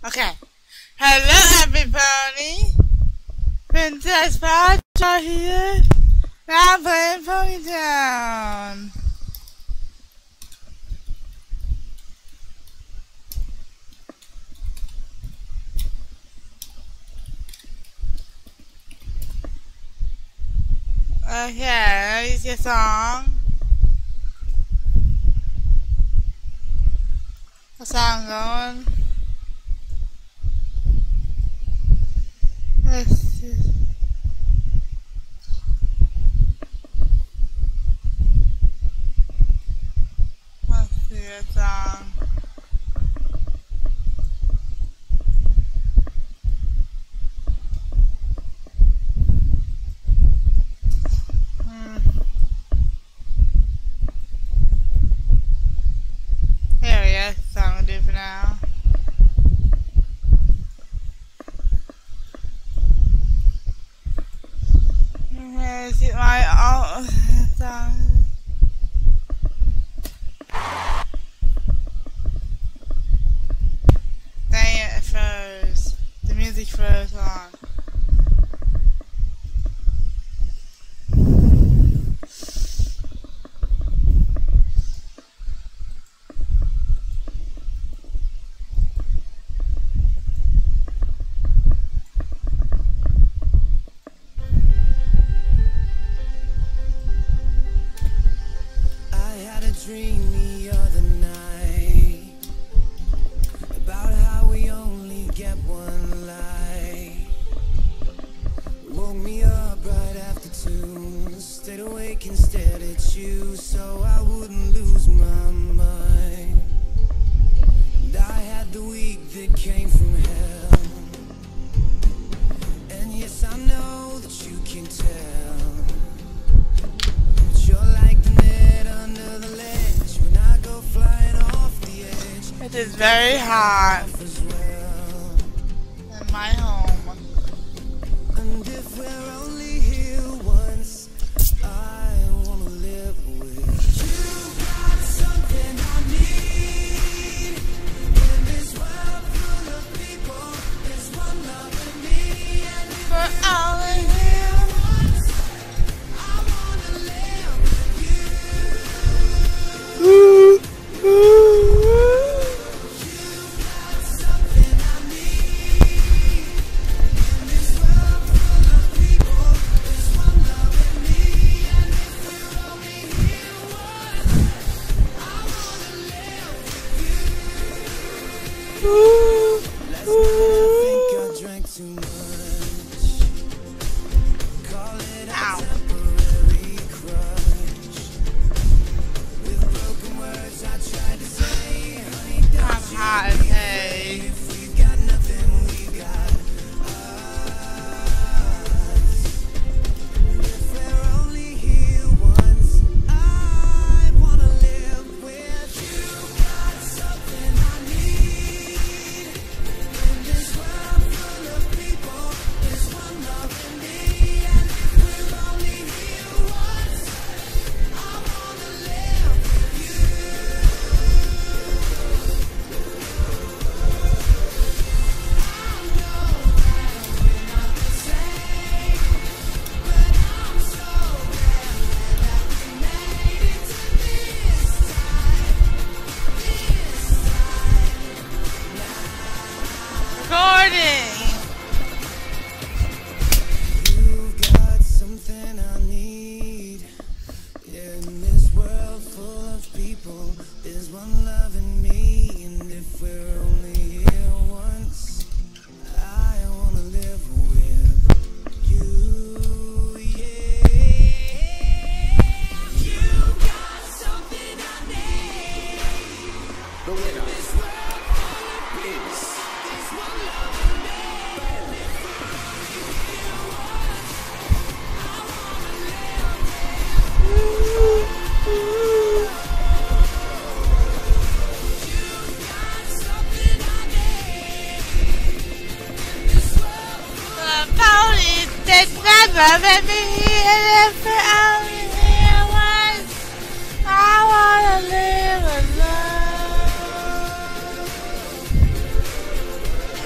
Okay. Hello everybody. Princess Pacha here. Now I'm playing Ponytown. Okay, here's your song. What's song going? Let's see. Let's see a song. Here we go. Song will do for now. Here's my old song. Dang it, it froze. The music froze on. Dream the other night about how we only get one life. Woke me up right after 2, stayed awake and stared at you so I wouldn't lose my mind. And I had the week that came from hell, and yes, I know that you can tell, but you're like the net under the ledge. It is very hot in my home. And if we're only here once, I wanna live with you. Got something I need in this world full of people. There's one loving me, and if we're only here once, I wanna live with you. Let me hear if we're only here once. I wanna live alone.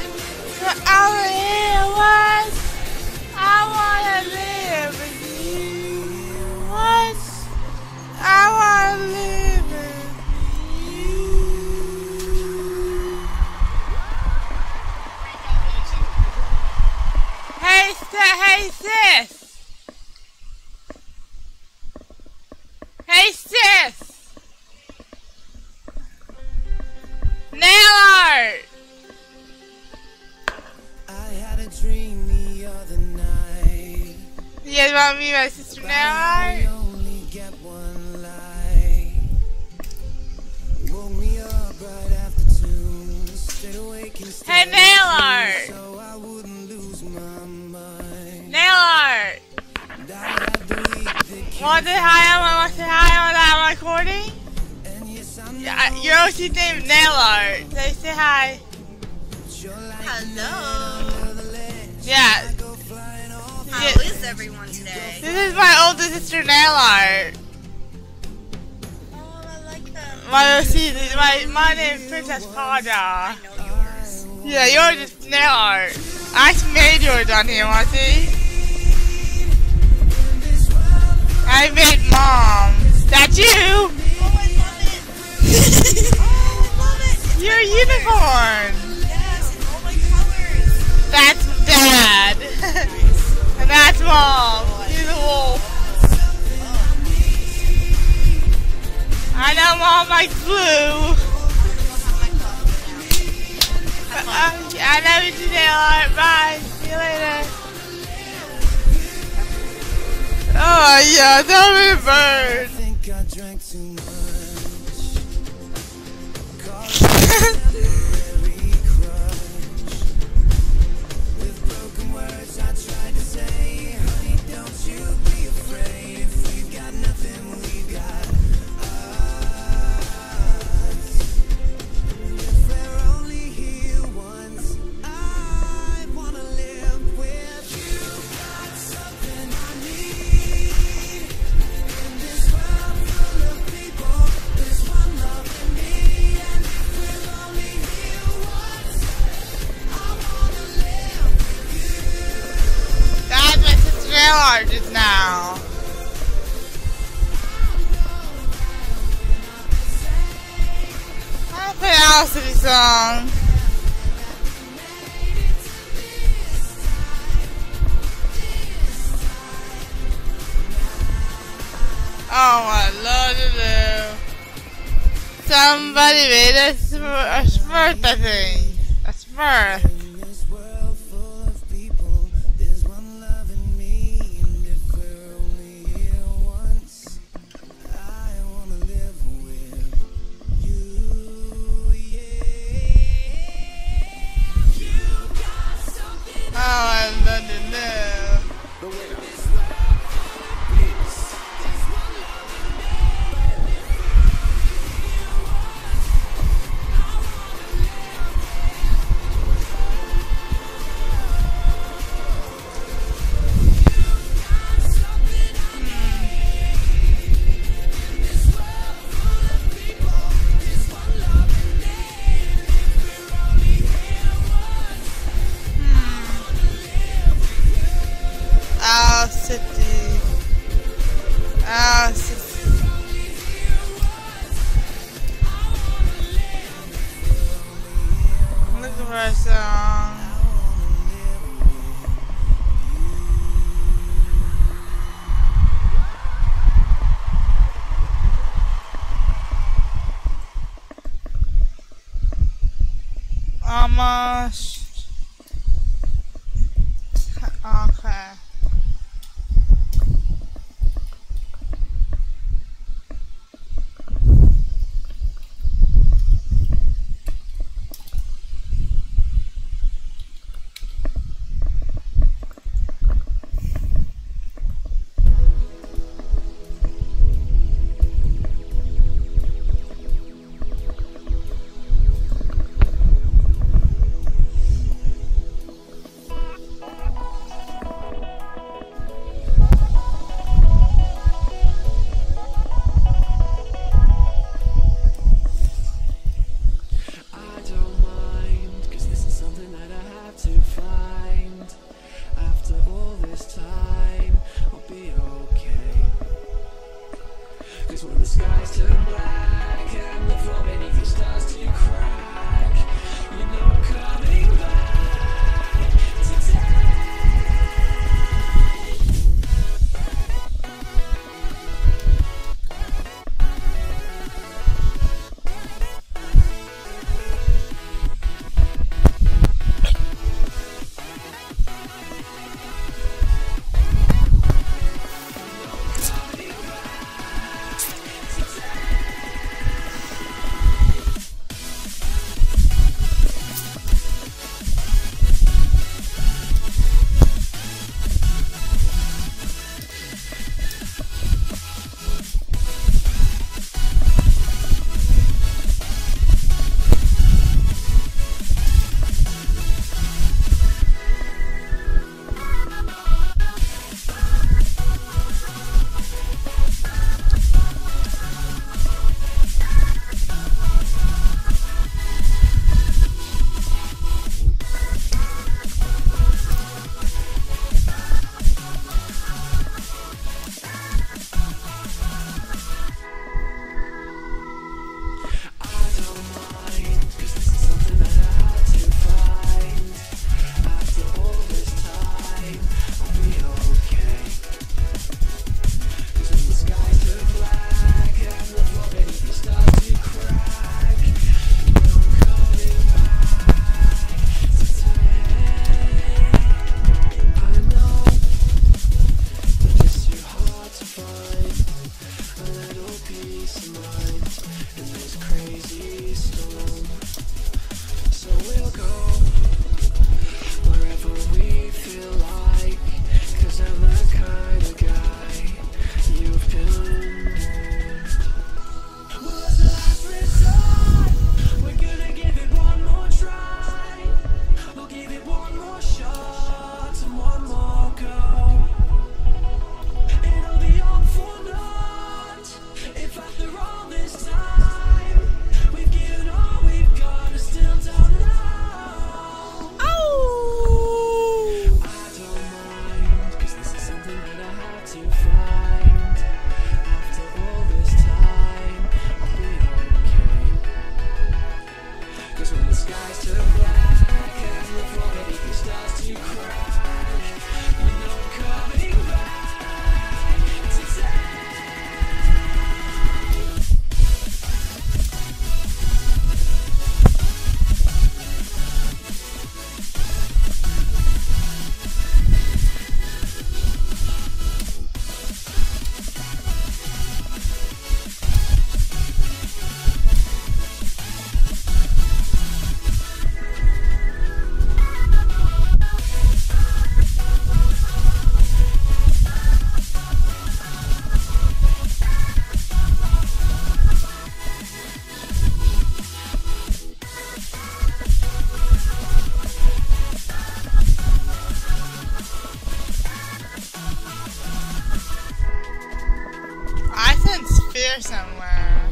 guys want me my sister nail art? only get one life. Woke me up right after 2. Stayed awake instead Hey, nail art! so I wouldn't lose my mind. Nail art! Died the week that came, Want to say hi on that recording? and yes, I know Yeah, your OC name Nail Art. Say hi. you're like Hello. another ledge. Yeah. Go flying off. How is everyone today? This is my older sister Nail Art. Oh, I like them. My OC, my name is Princess Pada. I know yours. Yeah, yours is Nail Art. I actually made yours on here, wanna see? I made Mom. That's you! Oh, I love it. Oh, I love it. You're a unicorn. Yes, in all my colors. That's Dad. And that's Mom. He's a wolf. I know Mom likes blue. I love you today, alright, bye. See you later. Oh yeah, tell me a bird. I think I drank too much. Very crush. With broken words I tried to say, honey, don't you be afraid. If we've got nothing, we've got us. If we're only here once, I wanna live with you. Got something I need. In this world full of people, there's one loving me. And if we're only here once, I wanna live with you. That's my sister Art just now. I play Alice in the song. Oh, I love to do. Somebody made a Smurf, I think. A Smurf. In this world full of people, there's one loving me. And if we're only here once, I wanna live with you, yeah. You got something. Oh, I love to know. The winner is Owl City. Owl City. Looking for a song. Almost. Okay. the skies turn black and the floor beneath you starts to crack, you know I'm coming back today. I sense fear somewhere.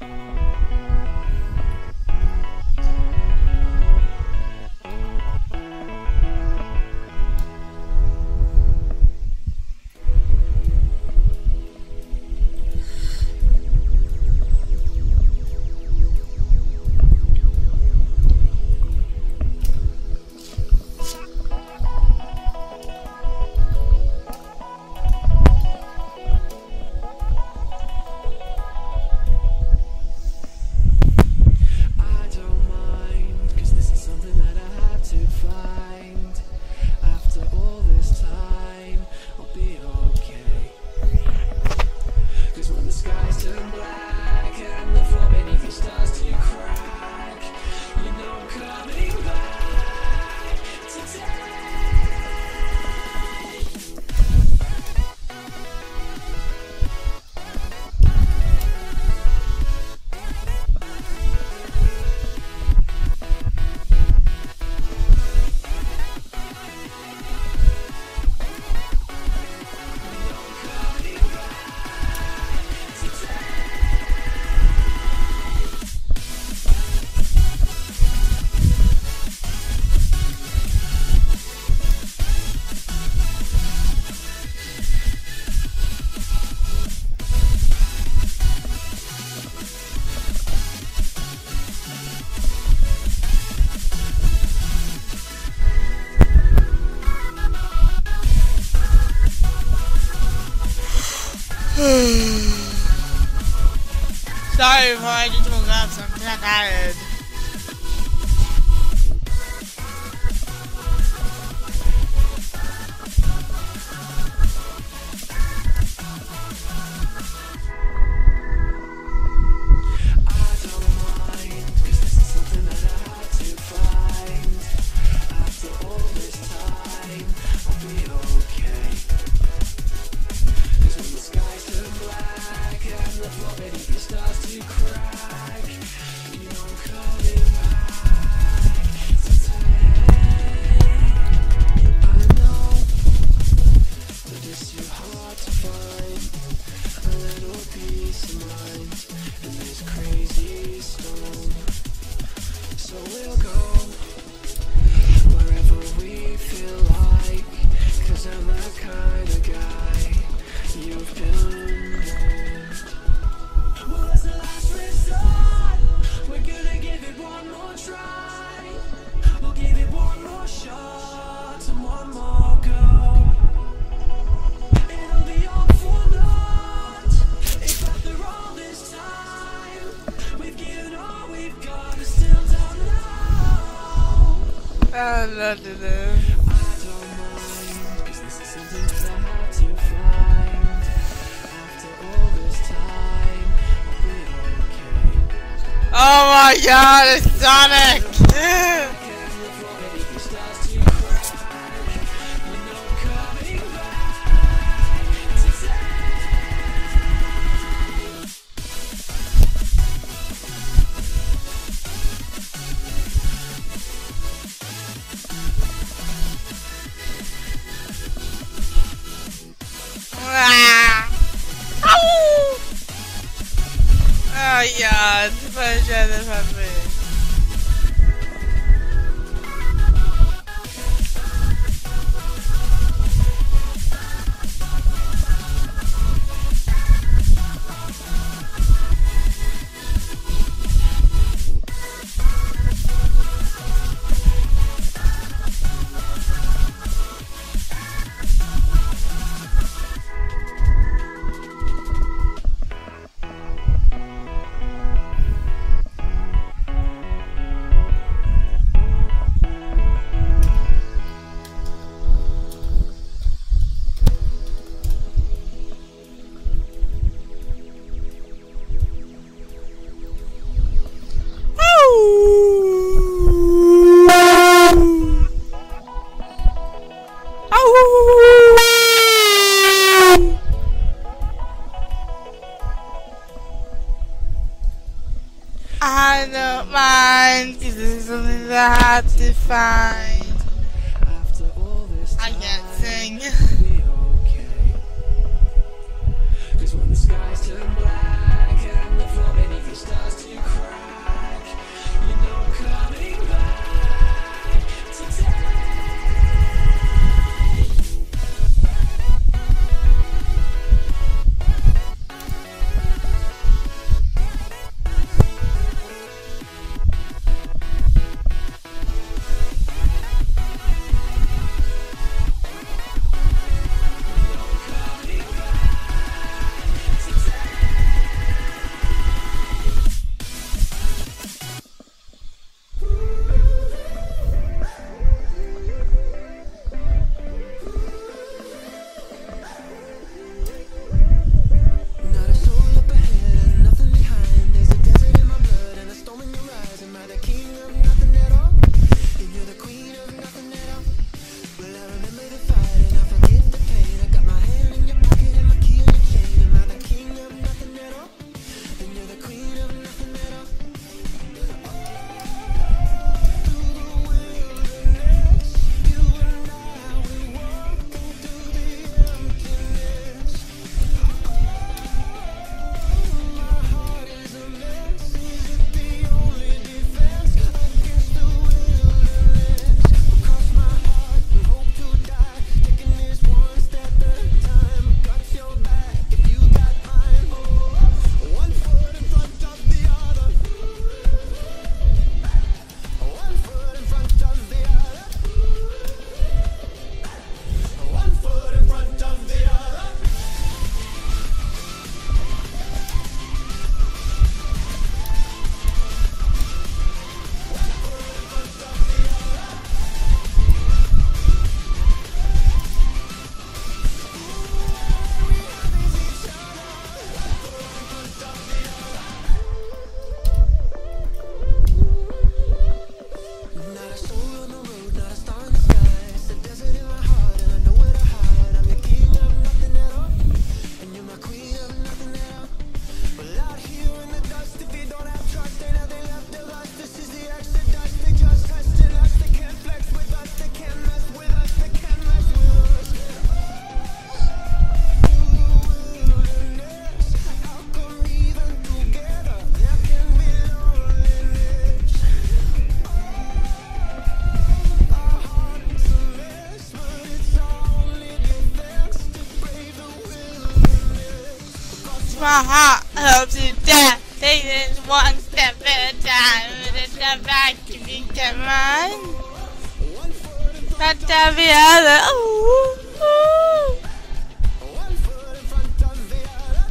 Sorry if I just woke up, so I'm tired. I love to do. Oh my god, it's Sonic! Oh yeah, it's better than me. never had to find. After all this I time, can't sing. it'll be okay. 'Cause when the skies turn black and the floor beneath you starts to crack, you know I'm coming back today. Not a soul up ahead and nothing behind. There's a desert in my blood and a storm in your eyes. Am I the king of nothing at all? And you're the queen of nothing at all. Well, I remember the fight and I forget the pain. I got my hand in your pocket and my key in your chain. Am I the king of nothing at all? And you're the queen of nothing at all. Through the wilderness, you and I, we walk into the emptiness. My heart is a mess. Is it the only defense against the wilderness? Cross my heart and hope to die. Taking this one step at a time. Got your back if you got mine. Oh, one foot in front of the other. One foot in front of the other. One foot in front of the other. Not a soul on the road, not a star in the sky. It's a desert in my heart and I know where to hide. I'm the king of nothing at all, and you're my queen of nothing at all. Well, out here in the dust, if you don't have trust, ain't nothing left of us. This is the exodus. They just testing us. They can't flex with us. They can't mess with us. They can't mess with us. Through the wilderness, how come even together there can be loneliness? Our heart's a mess, but it's our only defense to brave the wilderness. My heart hopes to death. Take this one step at a time. With a step back if you can run. Not every other. Ooh, ooh. One foot in front of the other.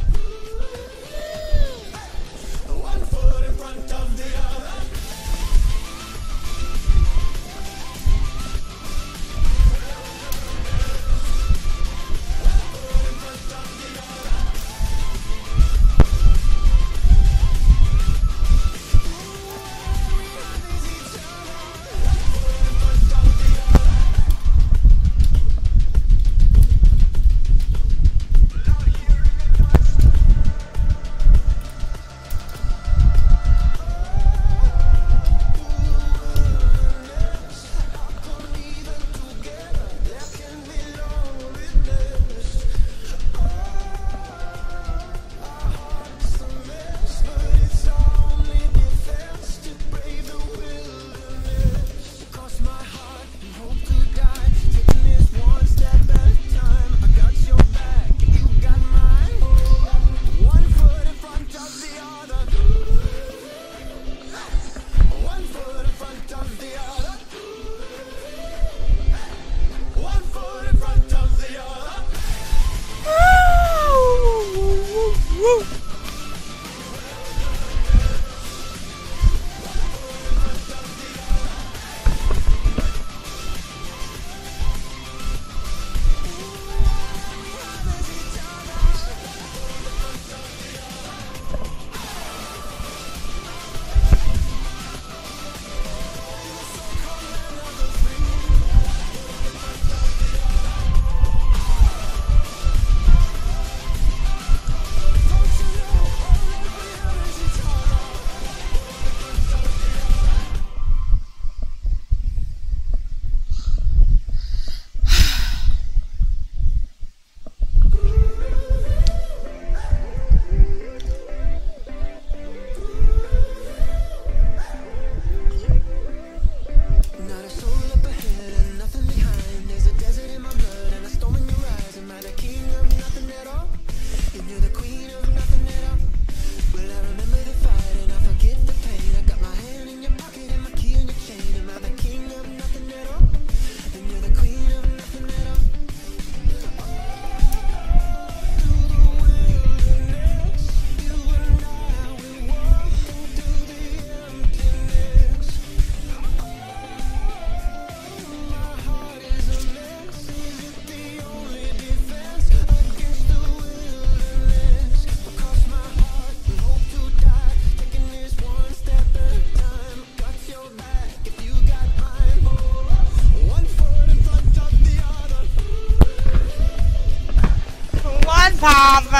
One foot in front of the other.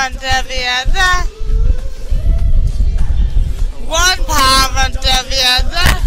under the other. One palm under the other.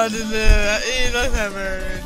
Oh, he looks like a bird.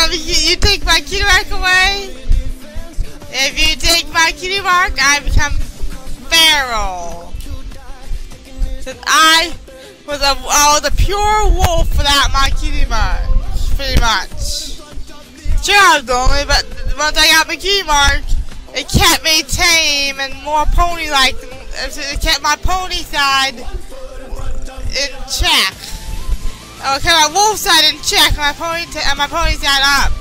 you take my cutie mark away. If you take my cutie mark, I become feral. Since I was a pure wolf without my cutie mark, pretty much. Sure, I was lonely, but once I got my cutie mark, it kept me tame and more pony-like. It kept my pony side in check. Oh, it kept my wolf side in check and my pony side up.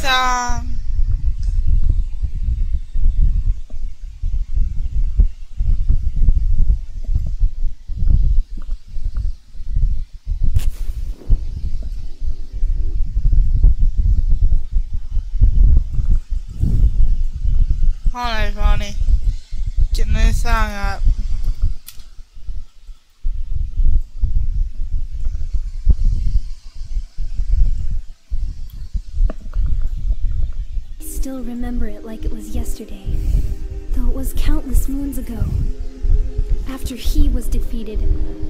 song. Hold on, Ronnie. Getting this song up. I still remember it like it was yesterday, though it was countless moons ago. After he was defeated,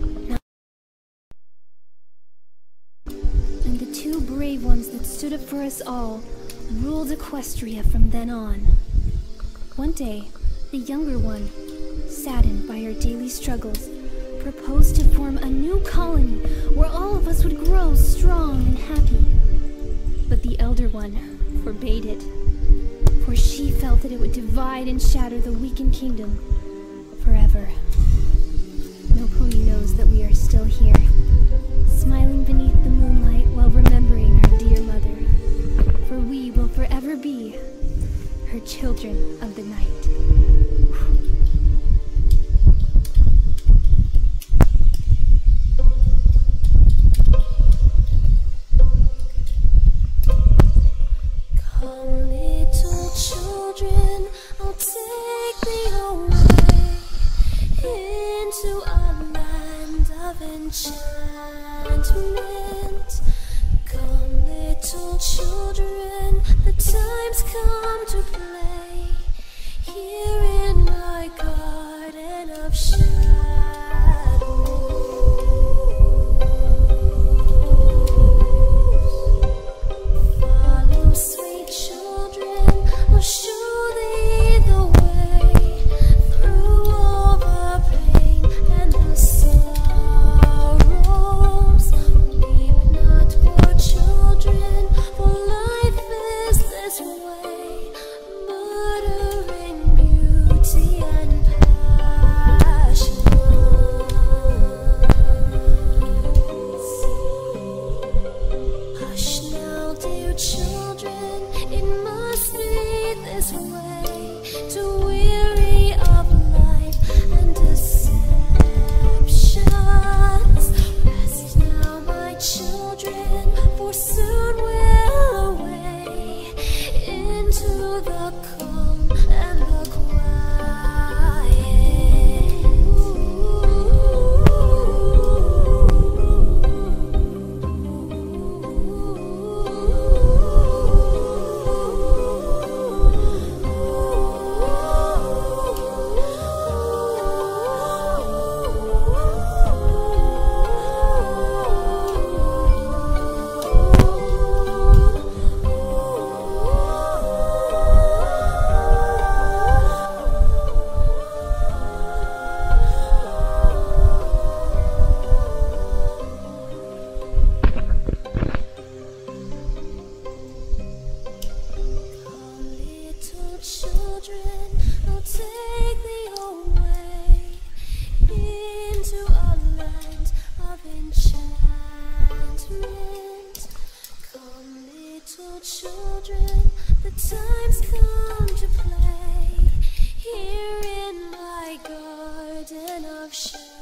and the two brave ones that stood up for us all ruled Equestria from then on. One day, the younger one, saddened by our daily struggles, proposed to form a new colony where all of us would grow strong and happy. But the elder one forbade it, for she felt that it would divide and shatter the weakened kingdom forever. No pony knows that we are still here, smiling beneath the moonlight while remembering our dear mother, for we will forever be her children of the night. Come, little children, I'll take thee away into a land of enchantment. Come, little children, the time's come to play here in my garden of Follow, sweet children, I'll show thee the way through all the pain and the sorrows. Weep not, poor children, for life is this way, murdering beauty and passion. Hush now, dear children, it must be this way, to weary of life and deceptions. Rest now, my children, for soon we'll away into the calm and the children, I'll take thee away into a land of enchantment. Come, little children, the time's come to play here in my garden of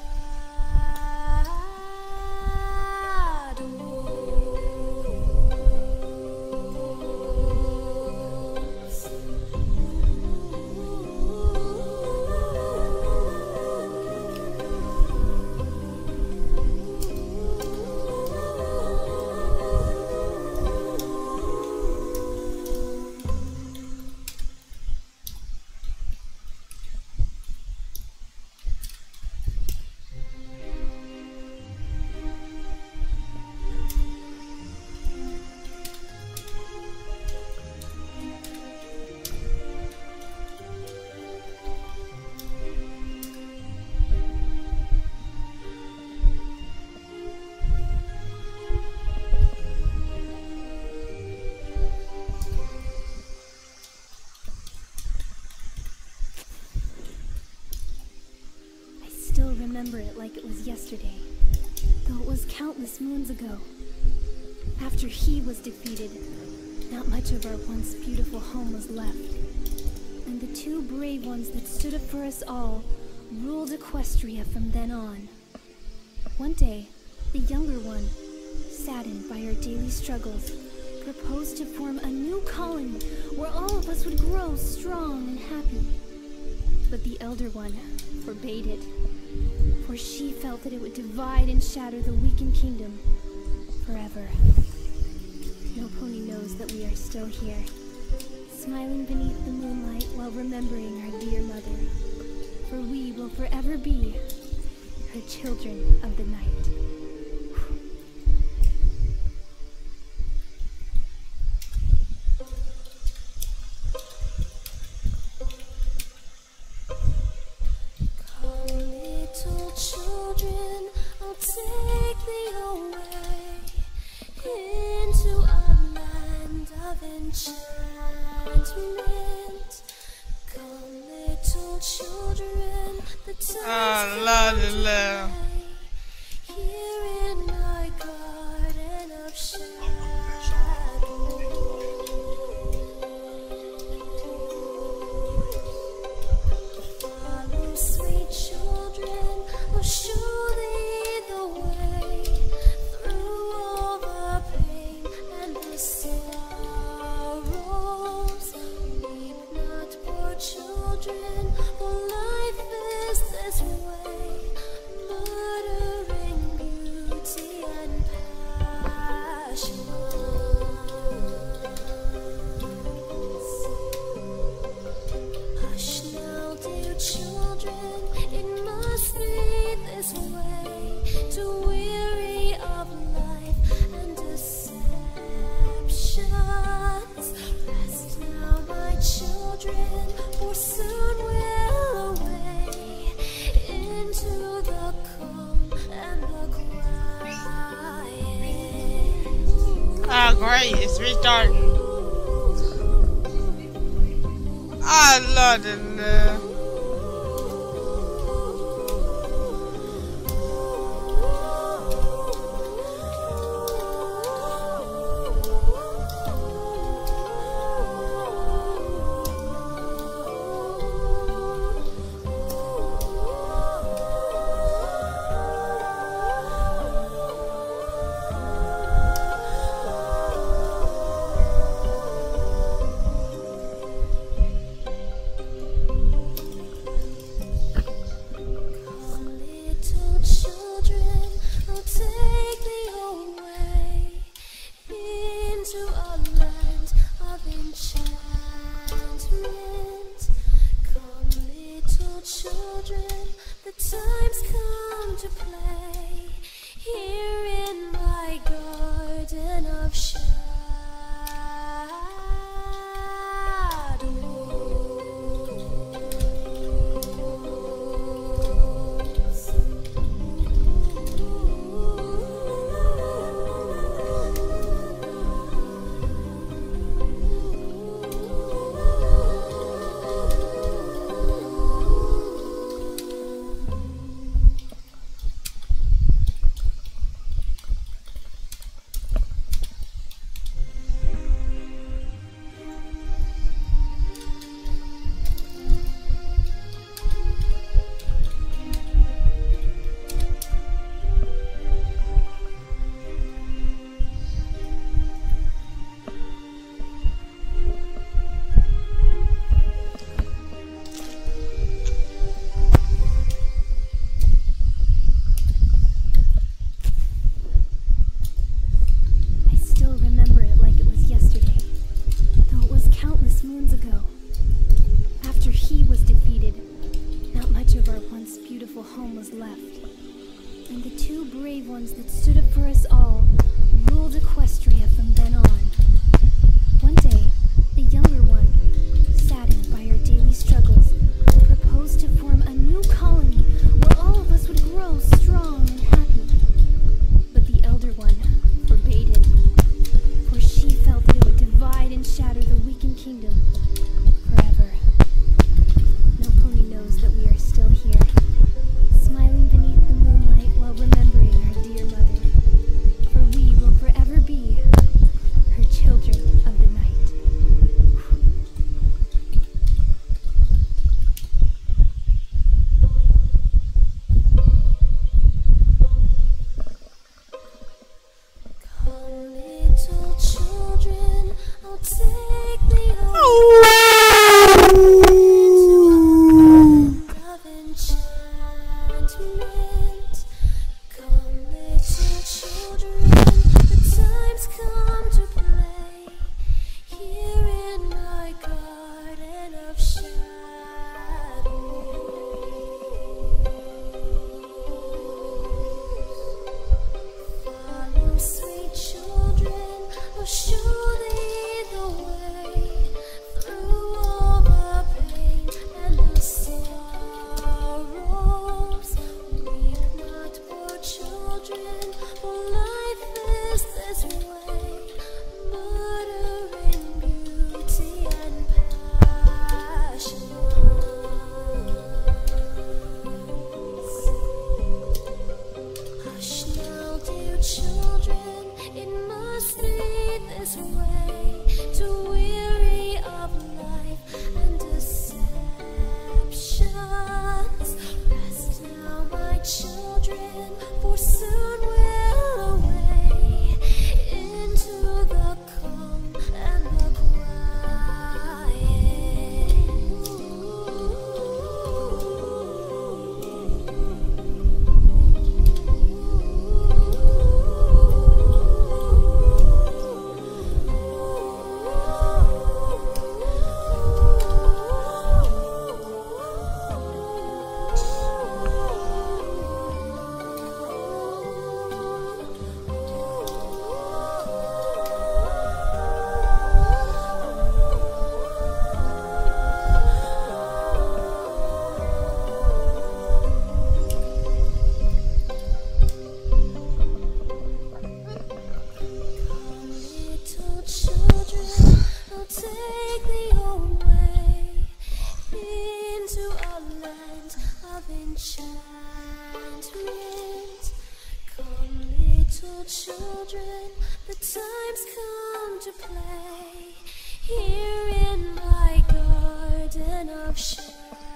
Still remember it like it was yesterday, though it was countless moons ago. After he was defeated, Not much of our once beautiful home was left, and the two brave ones that stood up for us all ruled Equestria from then on. One day, the younger one, saddened by our daily struggles, proposed to form a new colony where all of us would grow strong and happy. But the elder one forbade it, for she felt that it would divide and shatter the weakened kingdom forever. No pony knows that we are still here, smiling beneath the moonlight while remembering our dear mother, for we will forever be her children of the night. Great, it's restarting. I love it. way, too weary of life and deceptions. Rest now, my children, for soon we'll away into the calm and the children, the time's come to play here in my garden of shadow.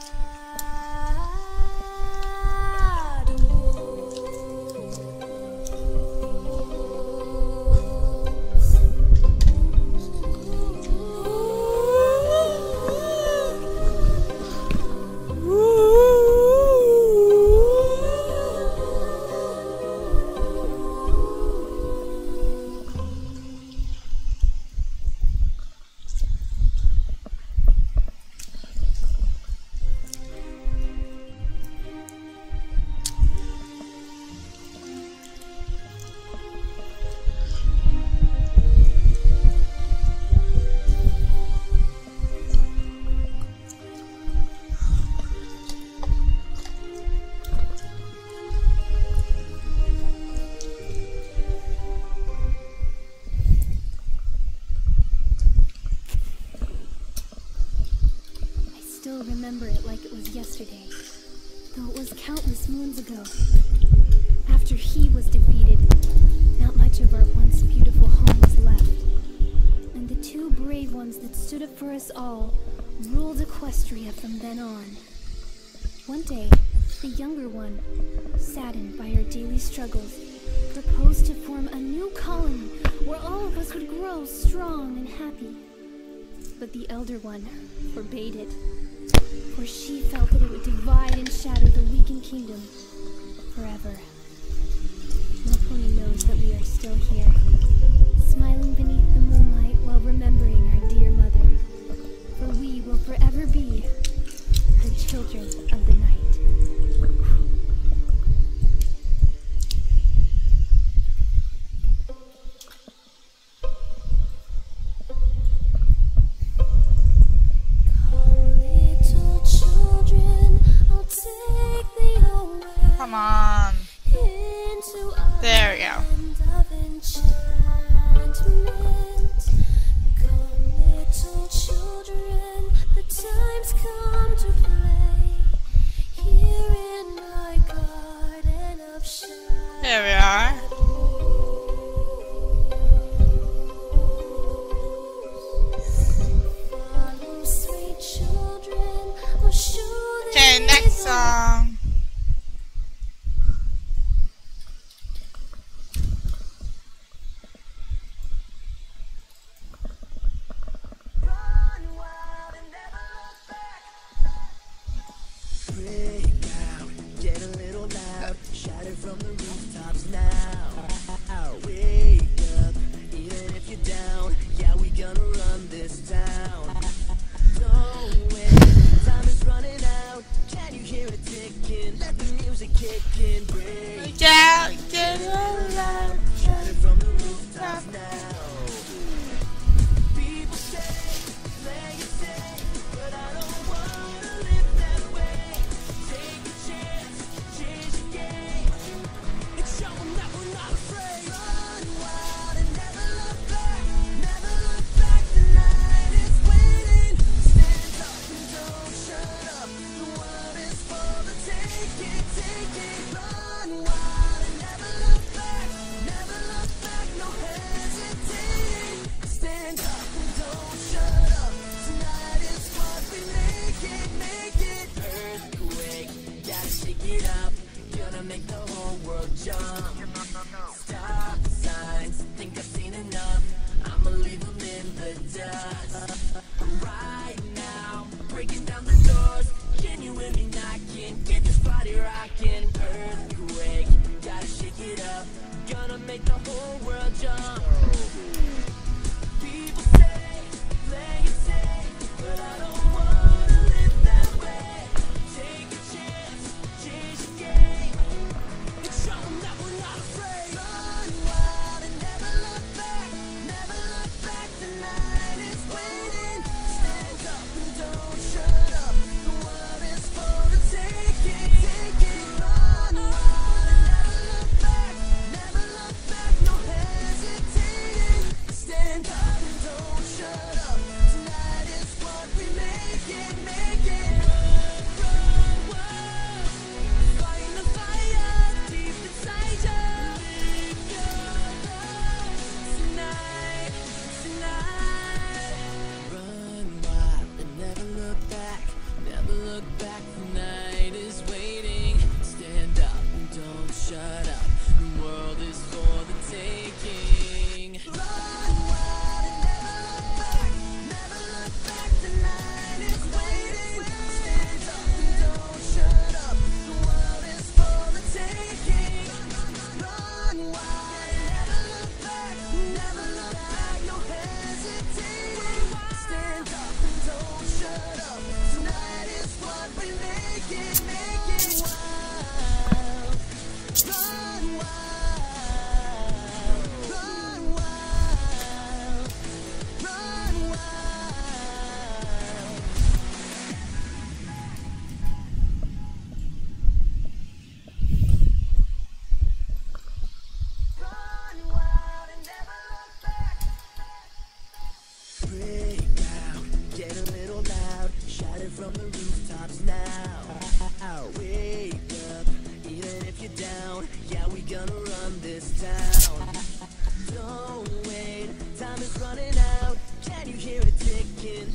Remember it like it was yesterday, though it was countless moons ago. After he was defeated, not much of our once beautiful home was left, and the two brave ones that stood up for us all ruled Equestria from then on. One day, the younger one, saddened by our daily struggles, proposed to form a new colony where all of us would grow strong and happy. But the elder one forbade it, for she felt that it would divide and shatter the weakened kingdom forever. Nobody knows that we are still here, smiling beneath the moonlight while remembering our dear mother, for we will forever be her children of the night. Come on. There we go.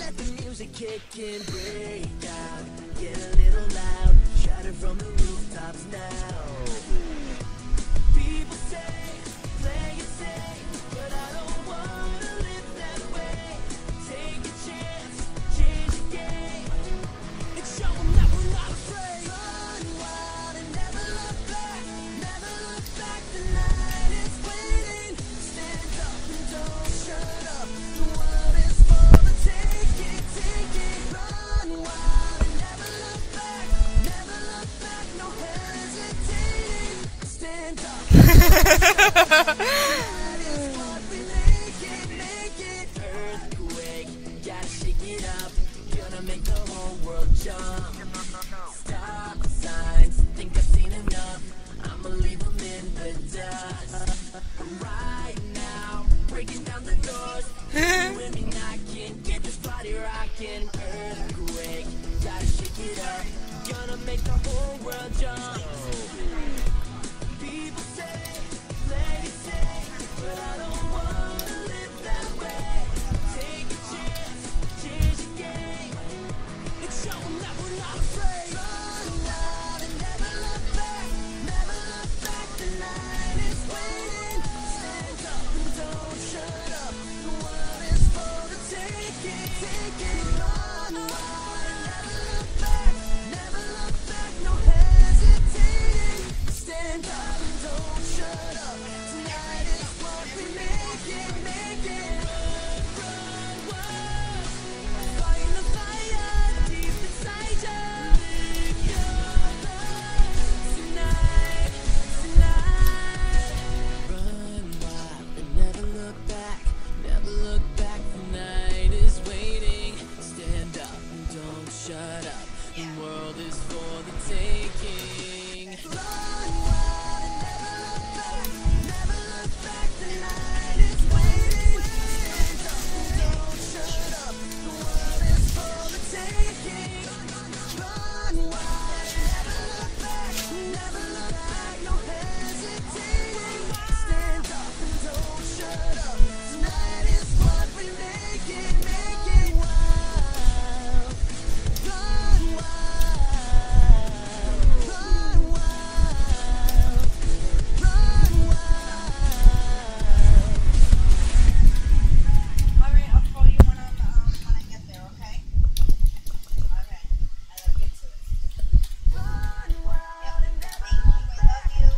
let the music kick in. Break out, get a little loud, shout it from the rooftops now. People say, play it safe, but I don't wanna live that way. Take a chance, change the game, and show them that we're not afraid. Run wild and never look back, never look back. The night is waiting. Stand up and don't shut up. The world is for the taking, taking. Run wild and never look back, never look back. No hesitating. Stand up. That is what we make it. Earthquake, gotta shake it up. Gonna make the whole world jump. Stop signs, think I've seen enough. I'ma leave them in the dust. Right now, breaking down the doors. You and me knocking, get this body rocking. Earthquake, gotta shake it up. Gonna make the whole world jump. People say, play it safe, but I don't wanna live that way. Take a chance, change the game, and show them that we're not afraid. Run wild and never look back, never look back. The night is waiting. Stand up and don't shut up. The world is for the taking, taking. Run wild and never look back, never look back. No hesitating. Stand up and don't shut up. Tonight is what we make it, make it. Run, run, fighting the fire deep inside you. Live your life tonight, tonight. Run wild and never look back, never look back. The night is waiting. Stand up and don't shut up. The world is for the taking. Run wild and never look back, never look back. The night is waiting. Stand up and don't shut up. The world is for the taking. Run wild and never look back, never look back. No hesitating. Stand up and don't shut up. Tonight is what we make it, make it wild. Run wild, run wild, run wild. Alright, I'll call you when I get there, okay? Alright. I love you too. Run wild and never Thank you. I love you.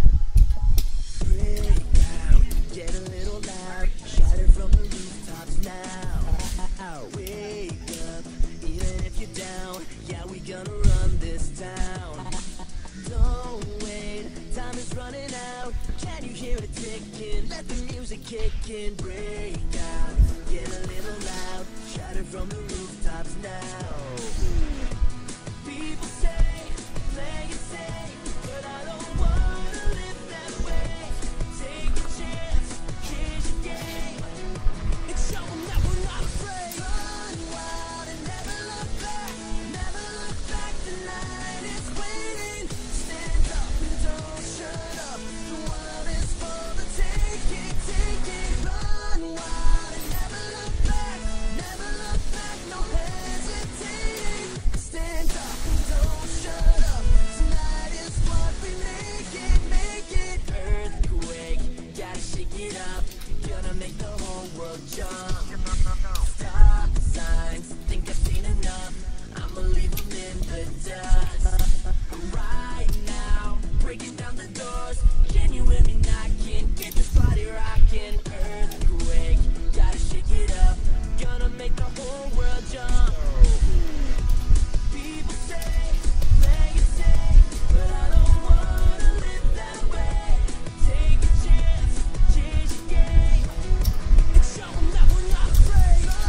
break out, get a little loud, shout it from the rooftops now. Wake up, even if you're down, yeah, we gonna run this town. Don't wait, time is running out. Can you hear it ticking? Let the music kick in. Break out, get a little loud, shout it from the rooftops now. People say, play it safe, but I don't wanna live that way. Take a chance, change the game, and show them that we're not afraid. Run wild and never look back, never look back. The night is waiting. Stand up and don't shut up. The world is for the taking, taking. Run wild and never look back, never look back. No hesitating. Stand up and don't shut up. Tonight is what we make it, make it. Earthquake, gotta shake it up. Gonna make the whole world jump. Stop signs, think I've seen enough. I'ma leave them in the dust. Right now, breaking down the doors. Can you hear me knocking? Get this body rocking. Earthquake, gotta shake it up. Gonna make the whole world jump. People say, play it safe, but I don't wanna live that way. Take a chance, change the game, and show them that we're not afraid.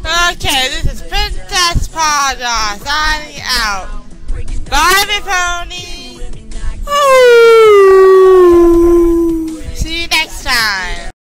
Okay, this is Princess Paradise.